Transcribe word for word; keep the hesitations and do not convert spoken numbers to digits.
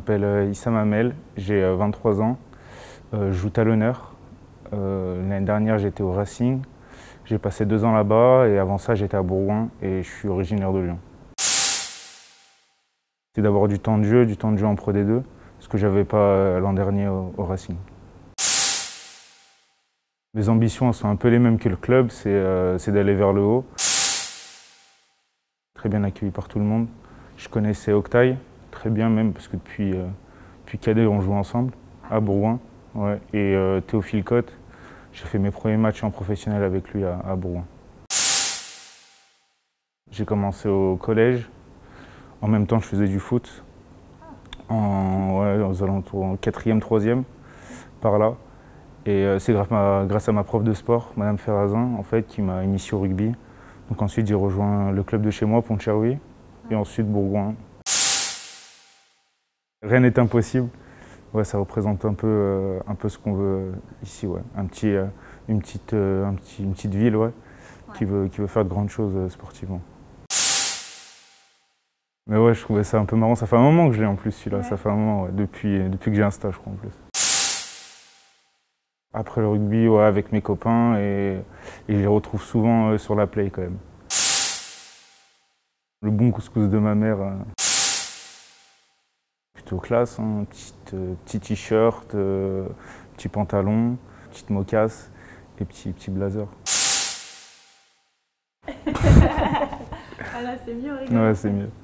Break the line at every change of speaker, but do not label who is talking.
m'appelle Issam Hamel, j'ai vingt-trois ans, euh, je joue talonneur. Euh, L'année dernière j'étais au Racing, j'ai passé deux ans là-bas et avant ça j'étais à Bourgoin et je suis originaire de Lyon. C'est d'avoir du temps de jeu, du temps de jeu en Pro D deux, ce que j'avais pas l'an dernier au, au Racing. Mes ambitions sont un peu les mêmes que le club, c'est euh, d'aller vers le haut. Très bien accueilli par tout le monde. Je connaissais Octaï, très bien même, parce que depuis, euh, depuis cadet on joue ensemble, à Bourgoin. Ouais. Et euh, Théophile Cotte, j'ai fait mes premiers matchs en professionnel avec lui à, à Bourgoin. J'ai commencé au collège, en même temps je faisais du foot, en, ouais, aux alentours, en quatrième, troisième, par là. Et euh, c'est grâce, grâce à ma prof de sport, Madame Ferrazin, en fait, qui m'a initié au rugby. Donc ensuite j'ai rejoint le club de chez moi, Pont-de-Cherruy, et ensuite Bourgoin. Rien n'est impossible. Ouais, ça représente un peu, euh, un peu ce qu'on veut ici, ouais. Un petit, euh, une, petite, euh, un petit, une petite ville, ouais, ouais. Qui, veut, qui veut faire de grandes choses euh, sportivement. Mais ouais, je trouvais ça un peu marrant. Ça fait un moment que je l'ai en plus celui-là. Ouais. Ça fait un moment, ouais, depuis, depuis que j'ai un stage, je crois, en plus. Après le rugby, ouais, avec mes copains, et, et je les retrouve souvent euh, sur la play quand même. Le bon couscous de ma mère. Euh, plutôt classe, hein, petit, euh, petit t-shirt, euh, petit pantalon, petite mocasse et petit, petit blazer.
Ah là, c'est mieux, rigolo.
Ouais, c'est mieux.